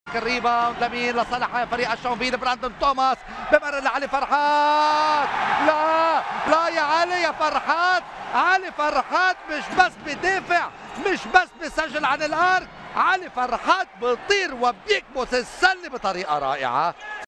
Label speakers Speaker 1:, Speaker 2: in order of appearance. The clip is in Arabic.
Speaker 1: الريباوند لمين؟ لصالح فريق الشونفيل. براندون توماس بمرر لعلي فرحات. لا لا يا علي يا فرحات، علي فرحات مش بس بدافع، مش بس بيسجل عن الارك، علي فرحات بيطير وبيكبس السله بطريقه رائعه.